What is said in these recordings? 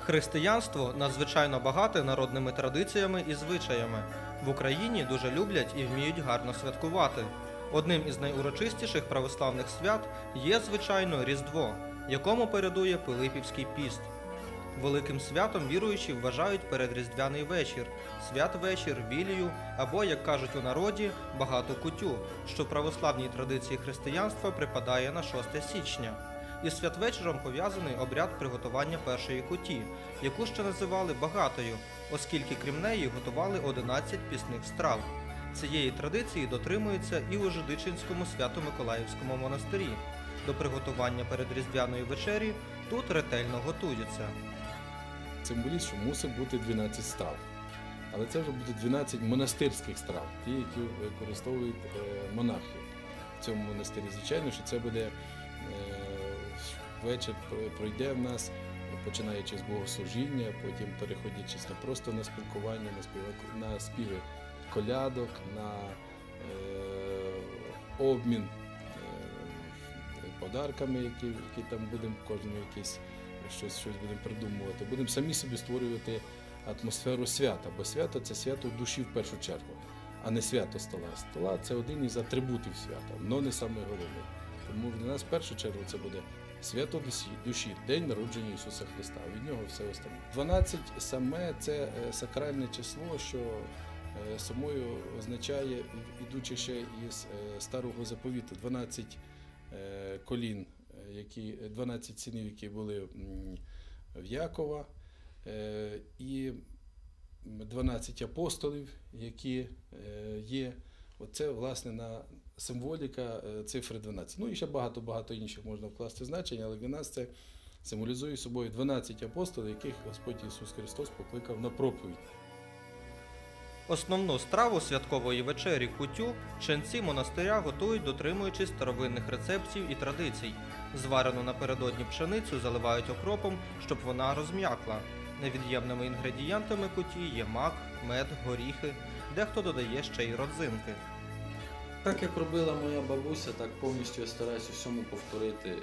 Християнство надзвичайно багате народними традиціями і звичаями. В Україні дуже люблять і вміють гарно святкувати. Одним із найурочистіших православних свят є, звичайно, Різдво, якому передує Пилипівський піст. Великим святом віруючі вважають передріздвяний вечір, святвечір, вілію або, як кажуть у народі, багату кутю, що в православній традиції християнства припадає на 6 січня. Із святвечором пов'язаний обряд приготування першої куті, яку ще називали багатою, оскільки крім неї готували 11 пісних страв. Цієї традиції дотримуються і у Жидичинському Свято-Миколаївському монастирі. До приготування передріздвяної вечері тут ретельно готуються. Символізм, що мусить бути 12 страв. Але це вже будуть 12 монастирських страв, ті, які використовують монахи в цьому монастирі. Звичайно, що це буде вечір пройде в нас, починаючи з богослужіння, потім переходячи просто на спілкування, на співи колядок, на обмін подарками, які там будемо, кожному якесь щось будемо придумувати. Будемо самі собі створювати атмосферу свята, бо свято – це свято душі в першу чергу, а не свято стола. Стола – це один із атрибутів свята, але не найголовніший. Тому для нас в першу чергу це буде свято душі, день народження Ісуса Христа, від нього все остальне. 12 саме – це сакральне число, що самою означає, ідучи ще із Старого Заповіту, 12 колін, 12 синів, які були в Якова, і 12 апостолів, які є. Оце, власне, символіка цифри 12. Ну і ще багато інших можна вкласти значень, але для нас це символізує собою 12 апостолів, яких Господь Ісус Христос покликав на проповідь. Основну страву святкової вечері кутю ченці монастиря готують, дотримуючись старовинних рецептів і традицій. Зварену напередодні пшеницю заливають окропом, щоб вона розм'якла. Невід'ємними інгредієнтами куті є мак, мед, горіхи, дехто додає ще й родзинки. Так як робила моя бабуся, так повністю я стараюся всьому повторити.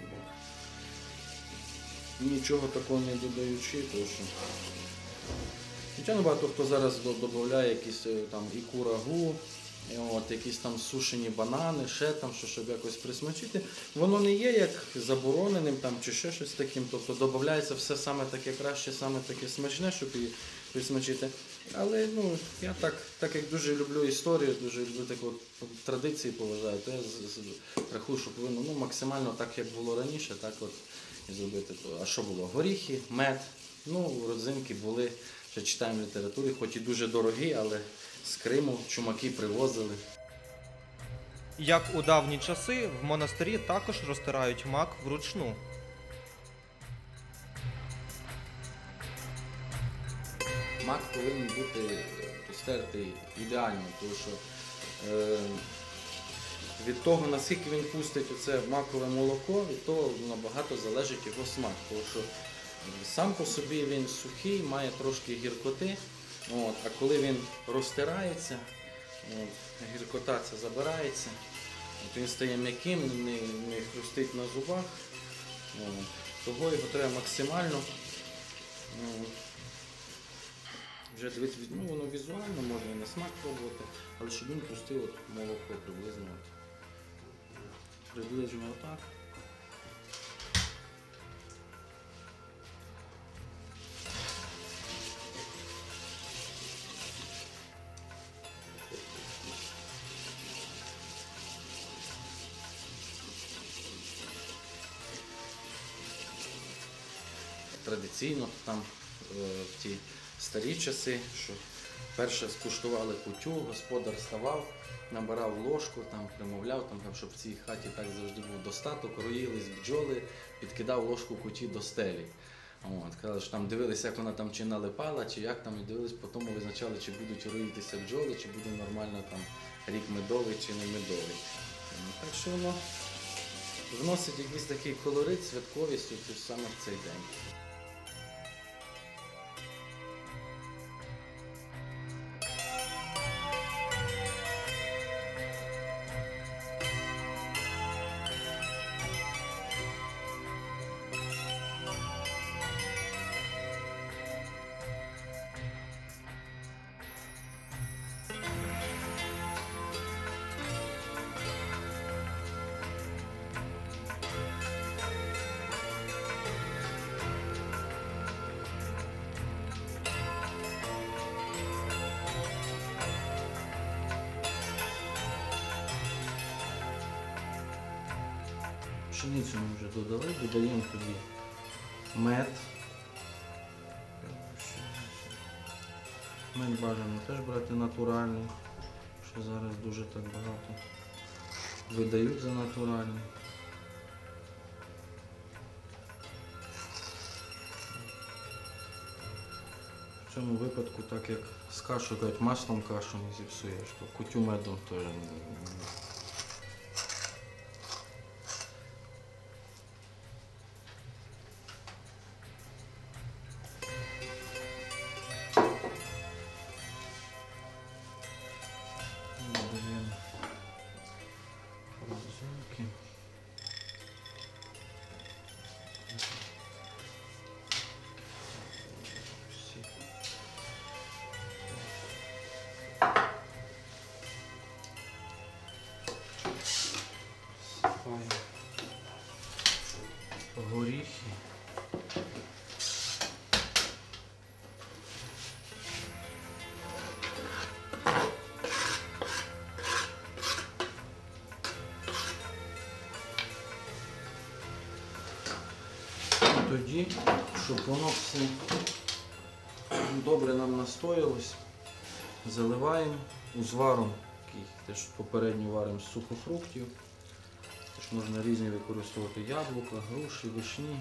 Нічого такого не додаючи, тому що звичайно, багато хто зараз додає якісь там і курагу, якісь там сушені банани, ще там, щоб якось присмачити. Воно не є як забороненим там, чи ще щось таким, тобто додається все саме таке краще, саме таке смачне, щоб її присмачити. Але я так як дуже люблю історію, дуже люблю таку традиції поважаю, то я рахую, що повинно максимально так, як було раніше, так от і зробити. А що було? Горіхи, мед, родзинки були. Ще читаємо в літературі, хоч і дуже дорогі, але з Криму чумаки привозили. Як у давні часи, в монастирі також розтирають мак вручну. Мак повинен бути розтертий ідеально, тому що від того, наскільки він пустить оце макове молоко, від того набагато залежить його смак. Тому що сам по собі він сухий, має трошки гіркоти, а коли він розтирається, гіркота ця забирається, він стає м'яким, не хрустить на зубах, того його треба максимально. Вже дивіться, воно візуально, можна і на смак пробувати, але щоб він пустив молоко приблизно. Приблизно отак. Традиційно там в ті старі часи, що перше скуштували кутю, господар ставав, набирав ложку, примовляв, щоб в цій хаті так завжди був достаток, роїлись бджоли, підкидав ложку куті до стелі. Казали, що дивилися, як вона чи налипала, чи як і дивились, потім визначали, чи будуть роїтися бджоли, чи буде нормально рік медовий, чи не медовий. Так що воно вносить якийсь такий колорит, святковість саме в цей день. Пшеницю ми вже додали, додаємо тоді мед. Мед бажано теж брати натуральний, що зараз дуже так багато видають за натуральний. В цьому випадку, так як з кашою, кажуть, маслом кашу не зіпсуєш, то кутю медом теж не. Додаємо розумки. Всипаємо горіхи. Тоді, щоб воно все добре нам настоялось, заливаємо узваром, який теж попередньо варимо з сухофруктів. Теж можна різні використовувати яблука, груші, вишні.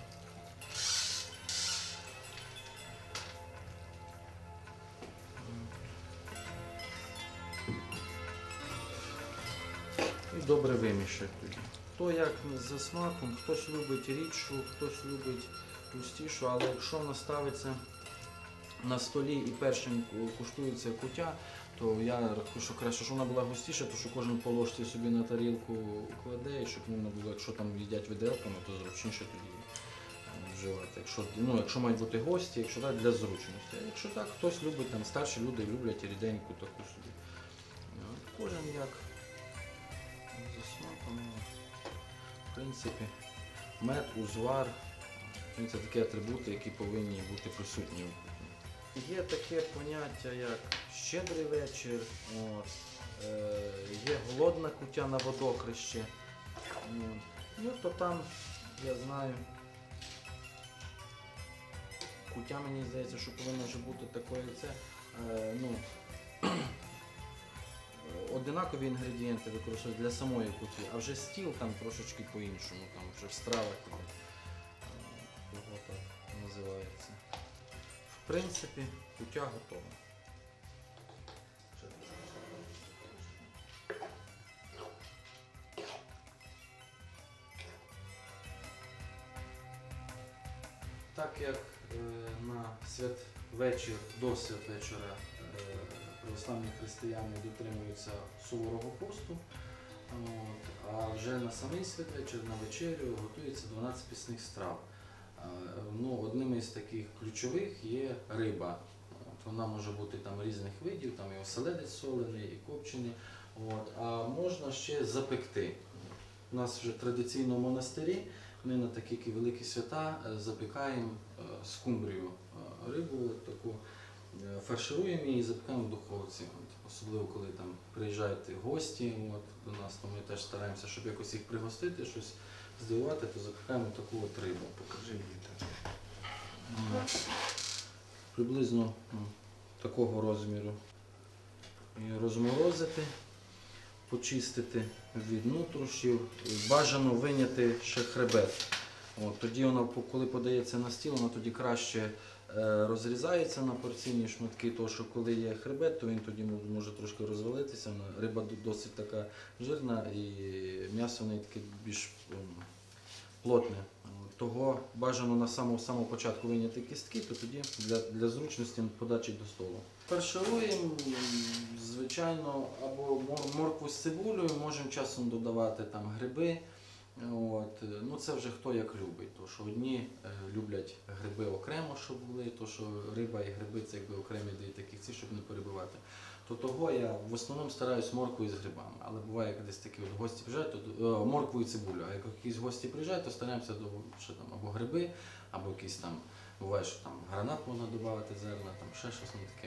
І добре вимішати тоді. Хто як за смаком, хтось любить рідшу, хтось любить густішу, але якщо вона ставиться на столі і першим куштується куття, то я рахую, що краще, щоб вона була густіша, то що кожен по ложці собі на тарілку кладе, і щоб вона було, якщо там їдять виделками, то зручніше тоді вживати. Якщо мають бути гості, якщо так, для зручності. А якщо так, хтось любить, там старші люди люблять ріденьку таку собі. Кожен як за смаком. В принципі, мед, узвар, це такі атрибути, які повинні бути присутні. Є таке поняття, як щедрий вечір, є голодна куття на водохреще. Ну, то там, я знаю, куття, мені здається, що повинно вже бути такою, одинакові інгредієнти використовують для самої куті, а вже стіл там трошечки по-іншому, там вже в стравах його так називається. В принципі, куття готова. Так як на святвечір, до святвечора православні християни дотримуються суворого посту, а вже на самий святвечір, на вечерю готується 12 пісних страв. Одним із таких ключових є риба. Вона може бути там різних видів, там і оселедець солений, і копчений. А можна ще запекти. У нас вже традиційно в монастирі ми на такі великі свята запікаємо скумбрію рибу, таку фаршируємо її і запікаємо в духовці. Особливо коли там приїжджають гості до нас, то ми теж стараємося, щоб якось їх пригостити, щось здивувати, то запікаємо таку рибу. Покажи мені так. Приблизно такого розміру. І розморозити, почистити від нутрощів, бажано виняти ще хребет. Тоді вона, коли подається на стіл, вона тоді краще розрізається на порційні шматки, тому що коли є хребет, то він тоді може трошки розвалитися. Риба досить така жирна і м'ясо в неї таке більш плотне. Того бажано на самому початку виняти кістки, то тоді для зручності подачі до столу. Фаршируємо, звичайно, або моркву з цибулею, можемо часом додавати там гриби. Це вже хто як любить. То, що одні люблять гриби окремо, щоб були, то що риба і гриби це якби окремі такі, щоб не перебивати. То того я в основному стараюсь морквою з грибами. Але буває, як десь такі гості приїжджають, то моркву і цибулю. А як якісь гості приїжджають, то стараємося що там, або гриби, або якісь там, буває, що там гранат можна додати, зерна, там ще щось таке.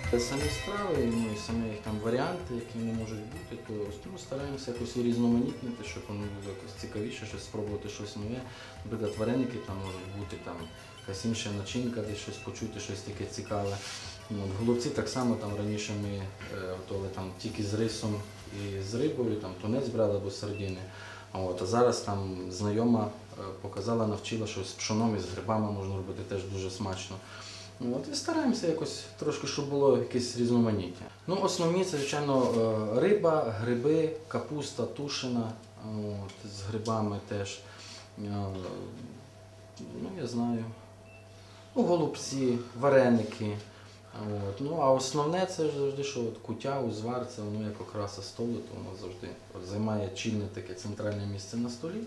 Самі страви, ну і самі їх там варіанти, які вони можуть бути, то ну, стараємося якось урізноманітнити, щоб воно було якось цікавіше, щось спробувати щось нове. Наприклад, вареники там можуть бути, там якась інша начинка, десь щось почути, щось таке цікаве. Ну, голубці так само там раніше ми готували там тільки з рисом і з рибою, там тунець брали або сардини. А зараз там знайома показала, навчила, що з пшоном і з грибами можна робити теж дуже смачно. І стараємося якось трошки, щоб було якесь різноманіття. Ну, основні це, звичайно, риба, гриби, капуста тушена, з грибами теж. Ну, я знаю. Ну, голубці, вареники. Ну, а основне це ж завжди, що куття, узвар, це воно як окраса столу, то воно завжди займає чільне таке центральне місце на столі.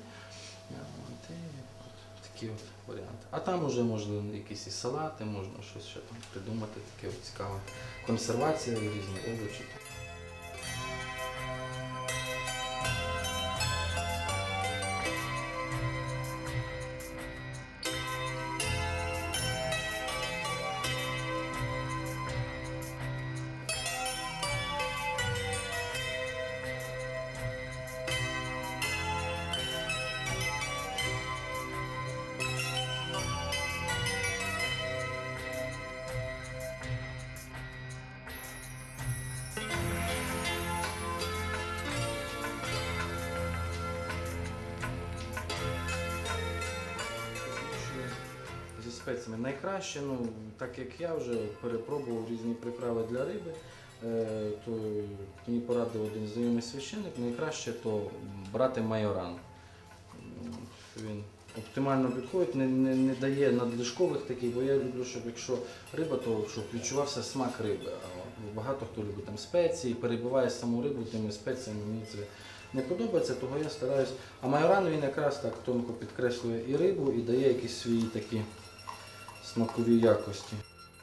Такі варіанти. А там вже можна якісь і салати, можна щось ще там придумати, таке цікаве. Консервація, різні овочі. Зі спеціями найкраще, ну, так як я вже перепробував різні приправи для риби, то мені порадив один знайомий священник, найкраще то брати майоран. Він оптимально підходить, не дає надлишкових таких, бо я люблю, щоб якщо риба, то щоб відчувався смак риби. А багато хто любить там спеції, перебиває саму рибу тими спеціями, мені це не подобається, того я стараюсь. А майоран він якраз так тонко підкреслює і рибу, і дає якісь свої такі смакові якості.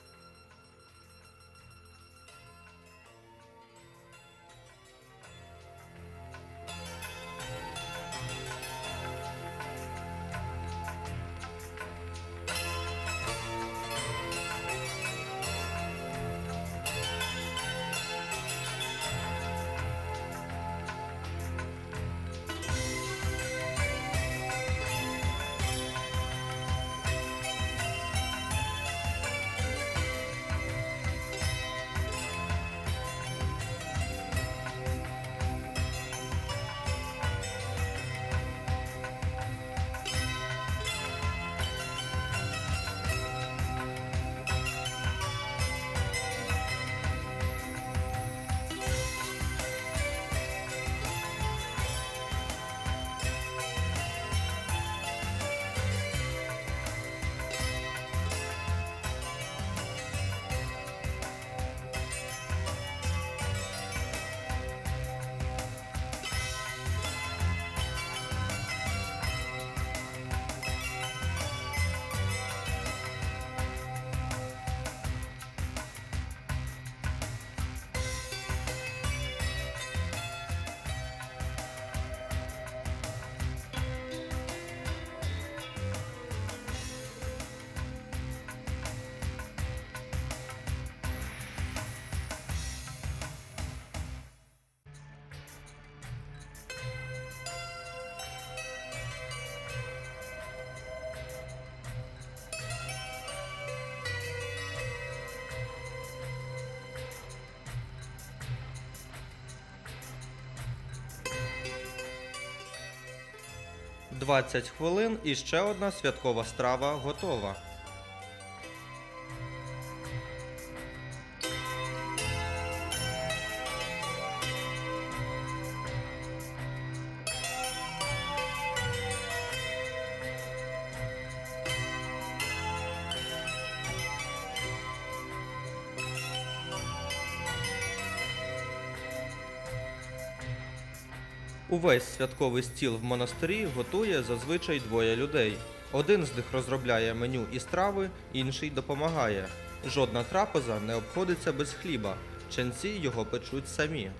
– 20 хвилин і ще одна святкова страва готова. Увесь святковий стіл в монастирі готує зазвичай двоє людей. Один з них розробляє меню і страви, інший допомагає. Жодна трапеза не обходиться без хліба. Ченці його печуть самі.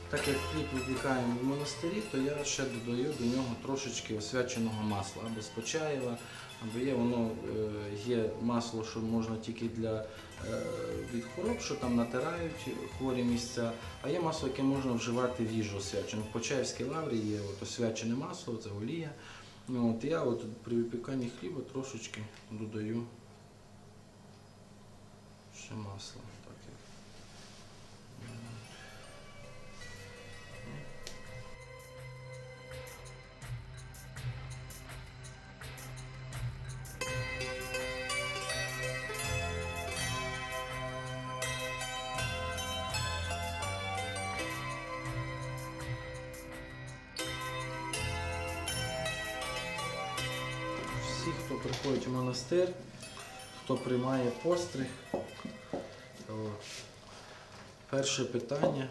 Так як хліб випікаємо в монастирі, то я ще додаю до нього трошечки освяченого масла, або з Почаєва, або є масло, що можна тільки від хвороб, що там натирають хворі місця, а є масло, яке можна вживати в їжу освячене. В Почаївській лаврі є освячене масло, це олія. Я при випіканні хліба трошечки додаю ще масло. Всі, хто приходить в монастир, хто приймає постриг, перше питання,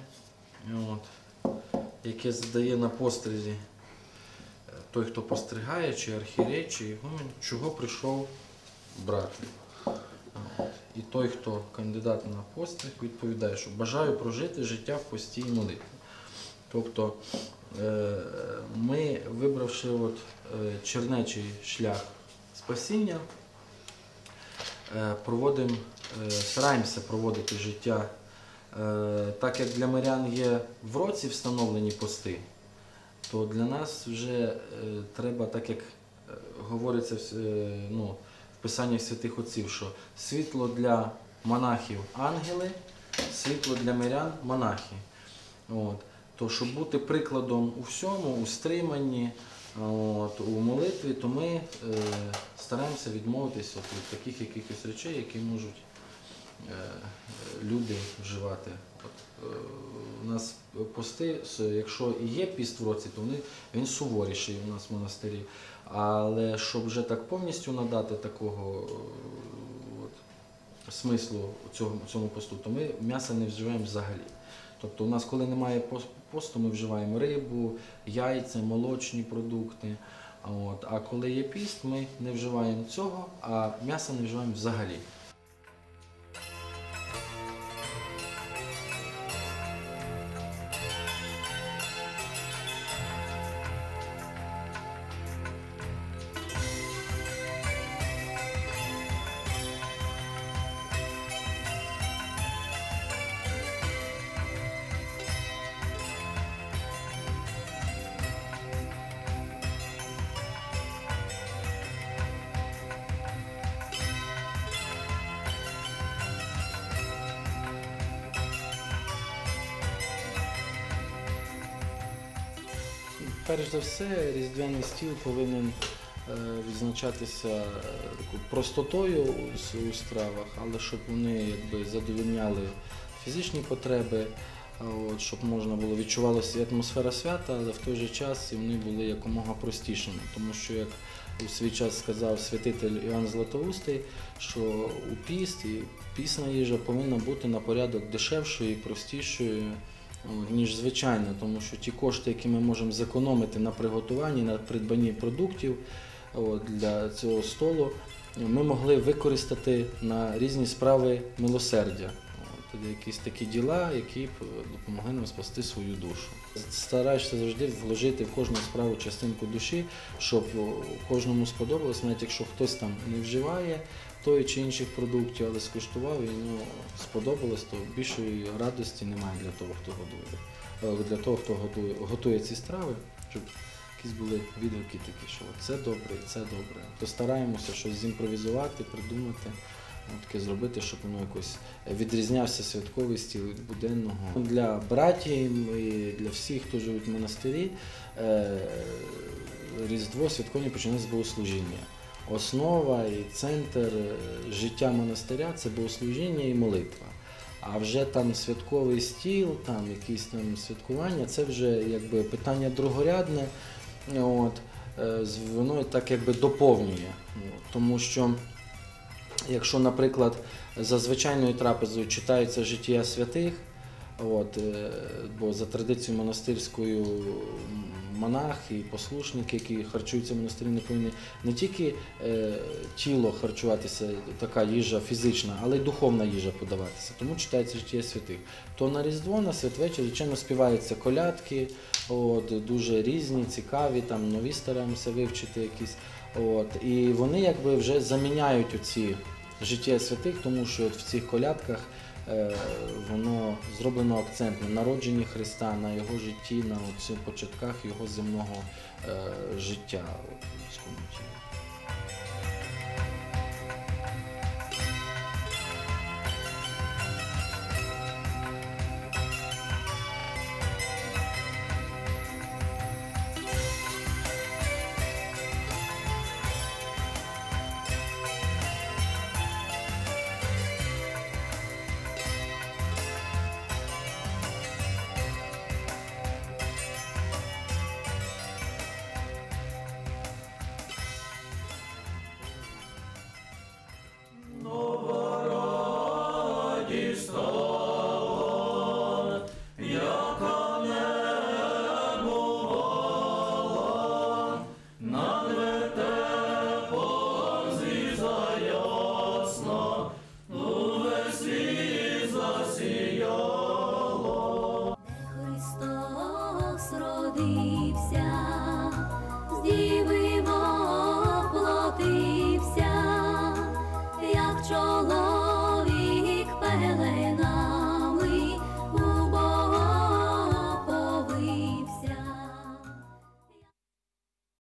яке задає на постризі той, хто постригає, чи архієрей, чи ігумен, чого прийшов брати. І той, хто кандидат на постриг, відповідає, що бажаю прожити життя в пості і молитві. Тобто ми, вибравши чернечий шлях спасіння, стараємося проводити життя, так як для мирян є в році встановлені пости, то для нас вже треба, так як говориться в Писаннях святих отців, що світло для монахів – ангели, світло для мирян – монахи. То щоб бути прикладом у всьому, у стриманні, у молитві, то ми стараємося відмовитися від таких якихось речей, які можуть люди вживати. У нас пости, якщо і є піст в році, то він суворіший у нас в монастирі. Але щоб вже так повністю надати такого смислу цьому посту, то ми м'яса не вживаємо взагалі. Тобто у нас, коли немає посту, ми вживаємо рибу, яйця, молочні продукти. А коли є піст, ми не вживаємо цього, а м'яса не вживаємо взагалі. Перш за все, різдвяний стіл повинен відзначатися простотою у стравах, але щоб вони задовольняли фізичні потреби, щоб можна було відчувалася і атмосфера свята, але в той же час і вони були якомога простішими. Тому що, як у свій час сказав святитель Іоанн Златоустий, що у піст і пісна їжа повинна бути на порядок дешевшою і простішою, ніж звичайно, тому що ті кошти, які ми можемо зекономити на приготуванні, на придбанні продуктів для цього столу, ми могли використати на різні справи милосердя. Якісь такі діла, які допомогли нам спасти свою душу. Стараєшся завжди вложити в кожну справу частинку душі, щоб кожному сподобалось, навіть якщо хтось там не вживає тої чи інших продуктів, але скуштував і йому сподобалось, то більшої радості немає для того, хто готує ці страви, щоб якісь були відгуки такі, що це добре і це добре. То стараємося щось зімпровізувати, придумати, таке зробити, щоб воно якось відрізнявся святковий стіл від буденного. Для братів і для всіх, хто живуть в монастирі, Різдво святкування починається з богослужіння. Основа і центр життя монастиря – це богослужіння і молитва. А вже там святковий стіл, там якісь там святкування – це вже якби питання другорядне, воно так якби доповнює. Тому що якщо, наприклад, за звичайною трапезою читається життя святих, Бо за традицією монастирською монах і послушники, які харчуються в монастирі, не повинні не тільки тіло харчуватися, така їжа фізична, але й духовна їжа подаватися. Тому читається життя святих. То на Різдво, на святвечір, звичайно, співаються колядки, дуже різні, цікаві, там нові стараємося вивчити якісь. І вони якби вже заміняють оці життя святих, тому що от в цих колядках воно зроблено акцент на народженні Христа, на його житті, на цих початках його земного життя в людському тілі. Христос родився, з діви